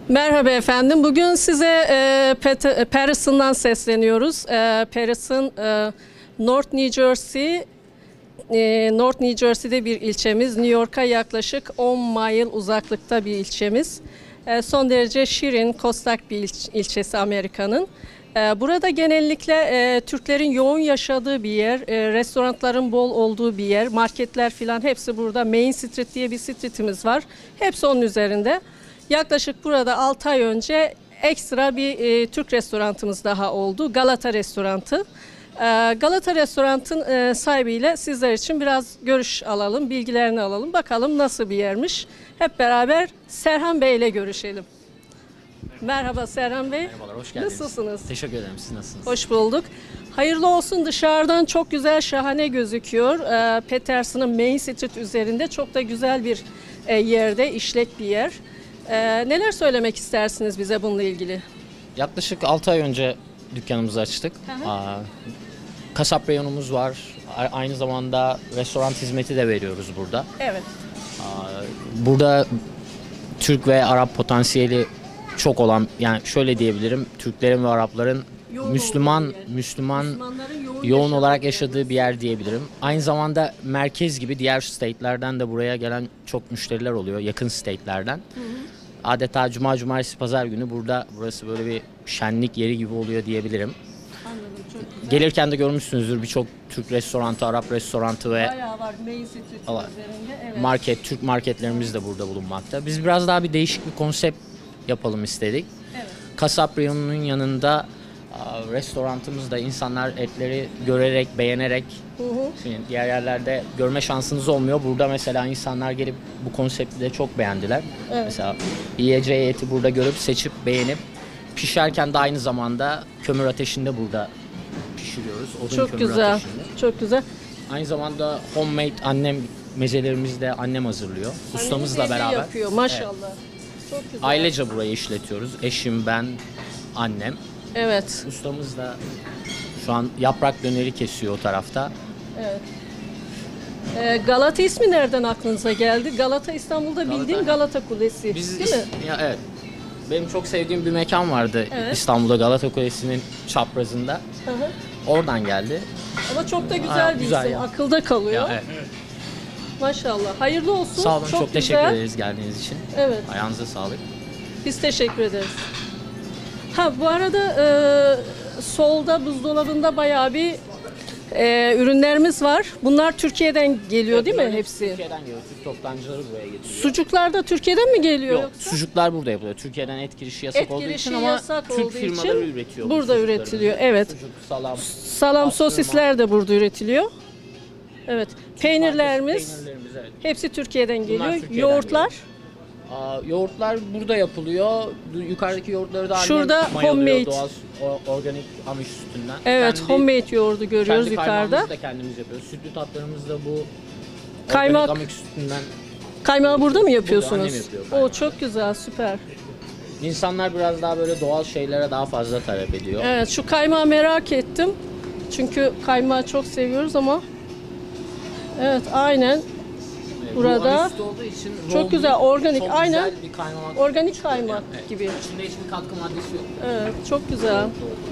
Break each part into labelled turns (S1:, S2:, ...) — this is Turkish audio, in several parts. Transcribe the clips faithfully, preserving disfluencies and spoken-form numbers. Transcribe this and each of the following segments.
S1: Merhaba efendim. Bugün size e, Paris'ından sesleniyoruz. E, Paris'in e, North New Jersey, e, North New Jersey'de bir ilçemiz. New York'a yaklaşık on mile uzaklıkta bir ilçemiz. E, son derece şirin, kostak bir il, ilçesi Amerika'nın. E, burada genellikle e, Türklerin yoğun yaşadığı bir yer, e, restoranların bol olduğu bir yer, marketler filan hepsi burada. Main Street diye bir streetimiz var. Hepsi onun üzerinde. Yaklaşık burada altı ay önce ekstra bir e, Türk restoranımız daha oldu. Galata Restorantı. E, Galata Restorant'ın e, sahibiyle sizler için biraz görüş alalım, bilgilerini alalım. Bakalım nasıl bir yermiş. Hep beraber Serhan Bey ile görüşelim. Merhaba Serhan Bey.
S2: Merhabalar, hoş geldiniz.
S1: Nasılsınız?
S2: Teşekkür ederim, siz nasılsınız?
S1: Hoş bulduk. Hayırlı olsun, dışarıdan çok güzel, şahane gözüküyor. E, Peterson'ın Main Street üzerinde çok da güzel bir e, yerde, işlek bir yer. Ee, neler söylemek istersiniz bize bununla ilgili?
S2: Yaklaşık altı ay önce dükkanımızı açtık. Aa, kasap reyonumuz var. A- aynı zamanda restoran hizmeti de veriyoruz burada.
S1: Evet.
S2: Aa, burada Türk ve Arap potansiyeli çok olan, yani şöyle diyebilirim, Türklerin ve Arapların yoğun Müslüman Müslüman yoğun, yoğun olarak yaşadığı bir yer diyebilirim. Aynı zamanda merkez gibi diğer state'lerden de buraya gelen çok müşteriler oluyor, yakın state'lerden. Hı hı. Adeta cuma, cumartesi, pazar günü burada burası böyle bir şenlik yeri gibi oluyor diyebilirim.
S1: Anladım, çok güzel.
S2: Gelirken de görmüşsünüzdür, birçok Türk restoranı, Arap restoranı ve
S1: bayağı var Main Street üzerinde. Evet.
S2: Market, Türk marketlerimiz de burada bulunmakta. Biz biraz daha bir değişik bir konsept yapalım istedik.
S1: Evet.
S2: Kasap reyonunun yanında restoranımızda insanlar etleri görerek, beğenerek, hı hı. diğer yerlerde görme şansınız olmuyor. Burada mesela insanlar gelip bu konsepti de çok beğendiler. Evet. Mesela yiyeceği eti burada görüp, seçip, beğenip, pişerken de aynı zamanda kömür ateşinde burada pişiriyoruz. Odun
S1: çok
S2: kömür
S1: güzel,
S2: ateşinde.
S1: çok güzel.
S2: Aynı zamanda homemade annem mezelerimizi de annem hazırlıyor. Ustamızla
S1: Annem
S2: beraber.
S1: yapıyor maşallah. Evet. Çok güzel.
S2: Ailece burayı işletiyoruz. Eşim, ben, annem.
S1: Evet.
S2: Ustamız da şu an yaprak döneri kesiyor o tarafta.
S1: Evet. Ee, Galata ismi nereden aklınıza geldi? Galata İstanbul'da Galata, bildiğim Galata Kulesi.
S2: Biz,
S1: değil mi?
S2: Ya, evet. Benim çok sevdiğim bir mekan vardı, evet. İstanbul'da Galata Kulesi'nin çaprazında. Hı hı. Oradan geldi.
S1: Ama çok da güzel Aa, bir güzel isim. Ya. Akılda kalıyor. Ya, evet. Maşallah. Hayırlı olsun.
S2: Sağ olun. Çok,
S1: çok
S2: teşekkür ederiz geldiğiniz için.
S1: Evet.
S2: Ayağınıza sağlık.
S1: Biz teşekkür ederiz. Ha bu arada e, solda buzdolabında bayağı bir e, ürünlerimiz var. Bunlar Türkiye'den geliyor, evet, değil mi hepsi?
S2: Türkiye'den geliyor. Türk toptancıları buraya getiriyor.
S1: Sucuklar da Türkiye'den mi geliyor?
S2: Yok,
S1: yoksa?
S2: Sucuklar burada yapılıyor. Türkiye'den et girişi yasak
S1: et
S2: olduğu
S1: girişi
S2: için ama Türk firmaları
S1: için
S2: üretiyor.
S1: Burada üretiliyor. Evet.
S2: Sucuk, salam,
S1: salam sosisler de burada üretiliyor. Evet. Peynirlerimiz,
S2: Peynirlerimiz evet.
S1: Hepsi Türkiye'den geliyor.
S2: Türkiye'den
S1: Yoğurtlar.
S2: Geliyor. Aa, yoğurtlar burada yapılıyor. Yukarıdaki yoğurtları da
S1: Şurada homemade,
S2: doğal organik Amiş sütünden.
S1: Evet, kendi, homemade yoğurdu görüyoruz
S2: kendi
S1: yukarıda.
S2: Kaymağımızı da kendimiz yapıyoruz. Sütlü tatlarımız da bu
S1: kaymak
S2: Amiş sütünden.
S1: Kaymağı burada mı yapıyorsunuz?
S2: Burada yapıyor,
S1: o çok güzel, süper.
S2: İnsanlar biraz daha böyle doğal şeylere daha fazla talep ediyor.
S1: Evet, şu kaymağı merak ettim. Çünkü kaymağı çok seviyoruz ama. Evet, aynen. Burada
S2: için
S1: çok güzel organik,
S2: çok
S1: aynen
S2: güzel bir kaymak,
S1: organik kaymak
S2: evet.
S1: gibi.
S2: İçinde hiçbir katkı maddesi yok.
S1: Evet, çok güzel.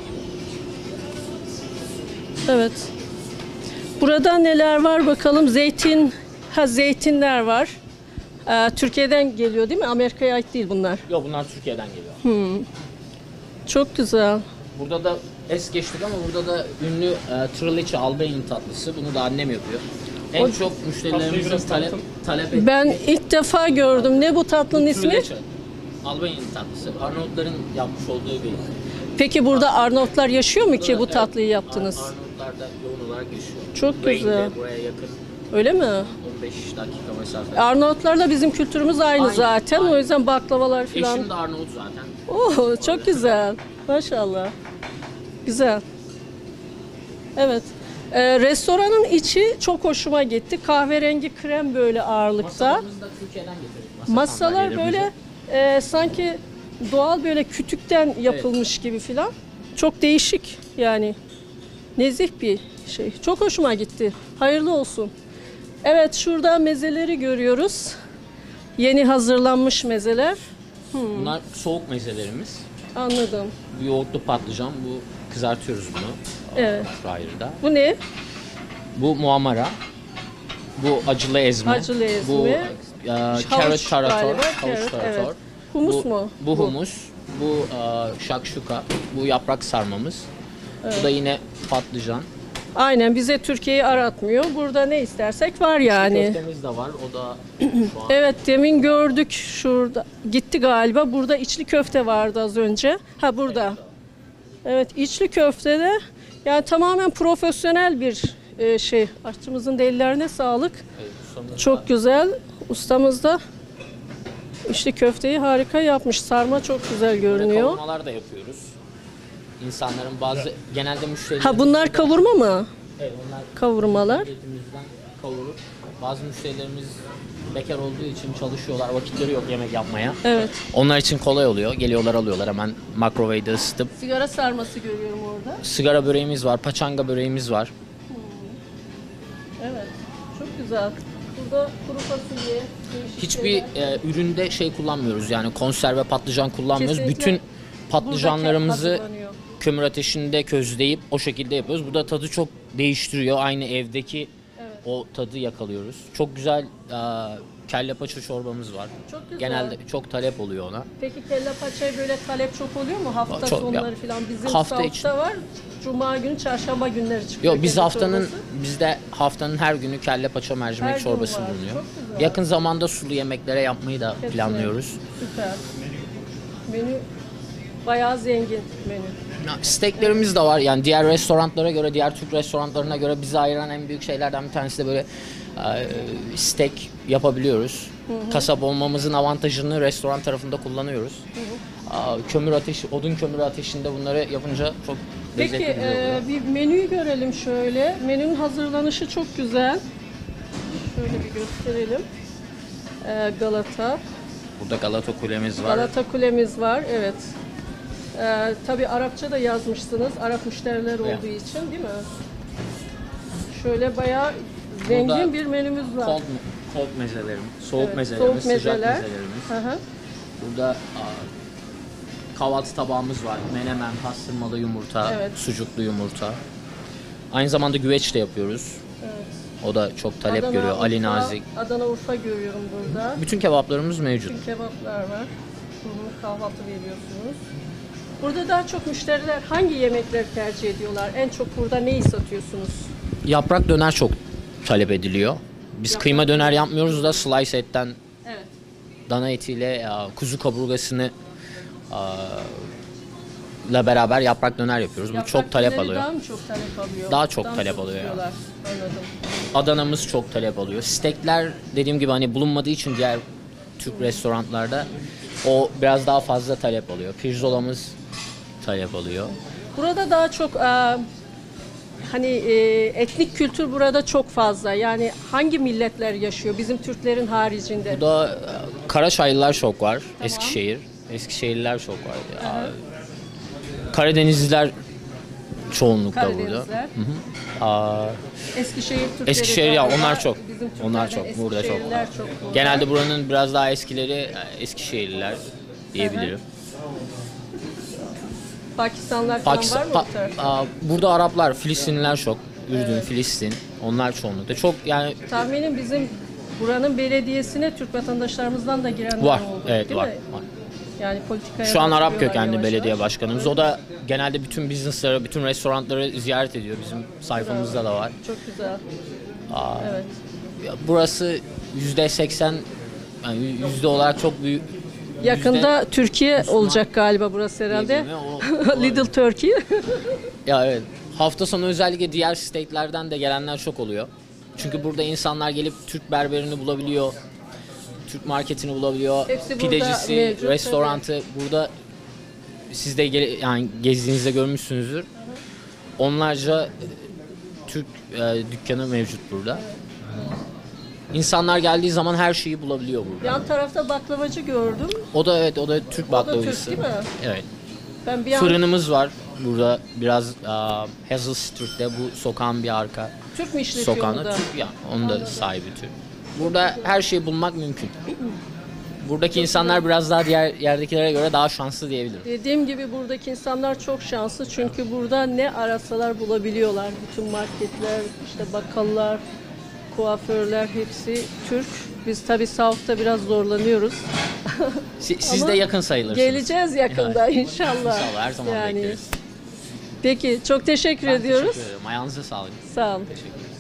S1: Evet. Burada neler var bakalım? Zeytin, ha zeytinler var. Ee, Türkiye'den geliyor değil mi? Amerika'ya ait değil bunlar.
S2: Yok, bunlar Türkiye'den geliyor.
S1: Hmm. Çok güzel.
S2: Burada da es geçtik ama burada da ünlü e, Trileçe Albanya'nın tatlısı. Bunu da annem yapıyor. En o, çok müşterilerimizin talep, talep ettiği.
S1: Ben ilk defa gördüm. Ne bu tatlının bu ismi?
S2: Trileçe. Albanya'nın tatlısı. Arnavutların yapmış olduğu bir.
S1: Peki burada Arnavutlar yaşıyor mu burada, ki bu evet, tatlıyı yaptınız?
S2: Arnavutlar da yoğun olarak yaşıyor.
S1: Çok
S2: Brain'de,
S1: güzel.
S2: Buraya yakın.
S1: Öyle mi?
S2: on beş dakika mesafe.
S1: Arnavutlarla bizim kültürümüz aynı, aynı zaten. Aynı. O yüzden baklavalar falan.
S2: Eşim de Arnavut zaten.
S1: Oo, çok Orada. Güzel. Maşallah. Güzel. Evet. Ee, restoranın içi çok hoşuma gitti. Kahverengi krem böyle ağırlıkta.
S2: Masalarımızı da Türkiye'den getirdik. Masa
S1: Masalar böyle e, sanki doğal böyle kütükten yapılmış, evet, gibi filan. Çok değişik yani. Nezih bir şey. Çok hoşuma gitti. Hayırlı olsun. Evet, şurada mezeleri görüyoruz. Yeni hazırlanmış mezeler.
S2: Bunlar soğuk mezelerimiz.
S1: Anladım.
S2: Bu yoğurtlu patlıcan, bu kızartıyoruz bunu.
S1: Evet.
S2: Fryer'da.
S1: Bu ne?
S2: Bu muamara. Bu acılı ezme.
S1: Acılı ezme.
S2: Bu e,
S1: Havuç
S2: carrot tarator.
S1: galiba,
S2: Havuç
S1: carrot,
S2: tarator.
S1: evet. Humus
S2: bu,
S1: mu?
S2: Bu humus. Bu e, şakşuka. Bu yaprak sarmamız. Bu da yine patlıcan.
S1: Aynen, bize Türkiye'yi aratmıyor. Burada ne istersek var yani.
S2: Köftemiz de var. O da şu an
S1: Evet, demin gördük şurada. Gitti galiba. Burada içli köfte vardı az önce. Ha, burada. Evet, içli köfte de yani tamamen profesyonel bir e, şey. Aşçımızın da ellerine sağlık.
S2: evet, ustamız
S1: Çok
S2: var.
S1: güzel. Ustamız da içli köfteyi harika yapmış. Sarma çok güzel
S2: Böyle
S1: görünüyor.
S2: kavurmalar da yapıyoruz. İnsanların bazı genelde müşterilerimiz...
S1: Ha, bunlar kavurma mı?
S2: Evet, onlar
S1: Kavurmalar.
S2: etimizden kavurup bazı müşterilerimiz bekar olduğu için çalışıyorlar. Vakitleri yok yemek yapmaya.
S1: Evet.
S2: Onlar için kolay oluyor. Geliyorlar alıyorlar hemen microwave'de ısıtıp.
S1: Sigara sarması görüyorum orada.
S2: Sigara böreğimiz var, paçanga böreğimiz var.
S1: Evet. Çok güzel. Burada kuru fasulye, değişik
S2: Hiçbir
S1: şeyler.
S2: e, üründe şey kullanmıyoruz yani konserve patlıcan kullanmıyoruz.
S1: Kesinlikle
S2: Bütün
S1: Buradaki
S2: patlıcanlarımızı
S1: hazırlanıyor.
S2: kömür ateşinde közleyip o şekilde yapıyoruz. Bu da tadı çok değiştiriyor. Aynı evdeki
S1: Evet.
S2: o tadı yakalıyoruz. Çok güzel e, kelle paça çorbamız var.
S1: Çok güzel.
S2: Genelde çok talep oluyor ona.
S1: Peki kelle paçaya böyle talep çok oluyor mu? Hafta
S2: Çok,
S1: sonları
S2: ya.
S1: falan. Bizim
S2: Hafta
S1: hafta
S2: için.
S1: var. Cuma günü, çarşamba günleri çıkıyor.
S2: Yok biz
S1: kelle
S2: haftanın
S1: çorbası.
S2: bizde haftanın her günü kelle paça mercimek
S1: Her gün
S2: çorbası
S1: var.
S2: bulunuyor.
S1: Çok güzel.
S2: Yakın zamanda sulu yemeklere yapmayı da
S1: Kesinlikle.
S2: planlıyoruz.
S1: Süper. Menü bayağı zengin menü.
S2: Ya, Steaklerimiz de var. Yani diğer restoranlara göre, diğer Türk restoranlarına göre bizi ayıran en büyük şeylerden bir tanesi de böyle e, steak yapabiliyoruz. Kasap olmamızın avantajını restoran tarafında kullanıyoruz. Aa, kömür ateşi, odun kömür ateşinde bunları yapınca çok lezzetli
S1: Peki
S2: güzel oluyor.
S1: e, bir menüyü görelim şöyle. Menünün hazırlanışı çok güzel. Şöyle bir gösterelim. E, Galata.
S2: Burada Galata Kulemiz var.
S1: Galata Kulemiz var, evet. Ee, tabii Arapça da yazmışsınız, Arap müşteriler olduğu
S2: Evet.
S1: için değil mi? Şöyle bayağı zengin
S2: Burada
S1: bir menümüz var.
S2: Cold, cold mezelerimiz, soğuk
S1: Evet,
S2: mezelerimiz,
S1: soğuk
S2: sıcak
S1: mezeler.
S2: mezelerimiz.
S1: Hı hı.
S2: Burada aa, kahvaltı tabağımız var. Menemen, pastırmalı yumurta,
S1: Evet.
S2: sucuklu yumurta. Aynı zamanda güveç de yapıyoruz.
S1: Evet.
S2: O da çok talep
S1: Adana,
S2: görüyor. Ali
S1: Urfa-
S2: Nazik.
S1: Adana Urfa görüyorum burada.
S2: Bütün kebaplarımız mevcut.
S1: Bütün kebaplar var. Hı hı, kahvaltı veriyorsunuz. Burada daha çok müşteriler hangi yemekleri tercih ediyorlar? En çok burada neyi satıyorsunuz?
S2: Yaprak döner çok talep ediliyor. Biz
S1: Yaprak
S2: kıyma döner yapmıyoruz da slice etten
S1: Evet.
S2: dana etiyle ya, kuzu kaburgasını aa, ile beraber yaprak döner yapıyoruz. Bu
S1: Yaprak
S2: çok talep
S1: döneri
S2: alıyor.
S1: Daha mı çok talep alıyor?
S2: Daha çok
S1: mı
S2: talep alıyor ya.
S1: tutuyorlar? Anladım.
S2: Adana'mız çok talep alıyor. Steakler dediğim gibi hani bulunmadığı için diğer Türk restoranlarda o biraz daha fazla talep alıyor. Pirzolamız talep alıyor.
S1: Burada daha çok e, hani e, etnik kültür burada çok fazla. Yani hangi milletler yaşıyor bizim Türklerin haricinde?
S2: Bu da e, Karaçaylılar çok var. Eskişehir. Eskişehirliler çok var. Ya, Karadenizliler çoğunlukla burada.
S1: Karadenizler.
S2: Aa,
S1: Eskişehir Türkleri.
S2: Eskişehir ya
S1: galiba
S2: onlar çok.
S1: bizim
S2: Onlar
S1: Türklerden
S2: çok. Burada çok.
S1: Eskişehirliler çok burada.
S2: Genelde buranın biraz daha eskileri e, Eskişehirliler diyebilirim.
S1: Pakistanlar falan
S2: Pakistan,
S1: var mı
S2: Pa-
S1: bu tarafta?
S2: Aa, burada Araplar, Filistinliler çok. Ürdün, Filistin. Onlar çoğunlukta. Çok yani
S1: Tahminim bizim buranın belediyesine Türk vatandaşlarımızdan da girenler
S2: var.
S1: oldu.
S2: Evet
S1: değil
S2: var.
S1: mi?
S2: var.
S1: Yani politikaya
S2: Şu an Arap
S1: başlıyorlar
S2: kökenli
S1: yavaş
S2: belediye
S1: yavaş.
S2: başkanımız. O da genelde bütün business'ları, bütün restoranları ziyaret ediyor. Bizim sayfamızda da var.
S1: Çok güzel.
S2: Aa,
S1: Evet.
S2: ya burası yüzde seksen yani yüzde olarak çok büyük.
S1: Yakında Türkiye
S2: Müslüman
S1: olacak galiba burası herhalde.
S2: diyebilme, o-
S1: Little Turkey.
S2: Ya evet. Hafta sonu özellikle diğer state'lerden de gelenler çok oluyor. Çünkü burada insanlar gelip Türk berberini bulabiliyor. Türk marketini bulabiliyor.
S1: Hepsi burada
S2: Pidecisi,
S1: mevcut,
S2: restorantı burada siz de gele- yani gezdiğinizde görmüşsünüzdür. Onlarca e, Türk e, dükkanı mevcut burada. İnsanlar geldiği zaman her şeyi bulabiliyor burada.
S1: Yan tarafta baklavacı gördüm.
S2: O da evet o da Türk
S1: O da Türk
S2: baklavacısı.
S1: değil mi?
S2: Evet.
S1: Ben bir an
S2: Fırınımız var burada biraz uh, Hazel Street'te bu sokağın bir arka
S1: Türk mü işletiyor
S2: sokağında
S1: burada?
S2: Türk ya onun da sahibi Türk. Burada her şeyi bulmak mümkün. buradaki insanlar biraz daha diğer yerdekilere göre daha şanslı diyebilirim.
S1: Dediğim gibi buradaki insanlar çok şanslı çünkü burada ne arasalar bulabiliyorlar. Bütün marketler, işte bakkallar, kuaförler hepsi Türk. Biz tabii South'ta biraz zorlanıyoruz.
S2: Siz, siz
S1: Ama
S2: de yakın sayılırsınız.
S1: Geleceğiz yakında inşallah.
S2: İnşallah her zaman
S1: Yani.
S2: bekleriz.
S1: Peki çok teşekkür
S2: Ben
S1: ediyoruz.
S2: teşekkür ederim. Ayağınıza sağlık.
S1: Sağ olun.
S2: Teşekkür ederim.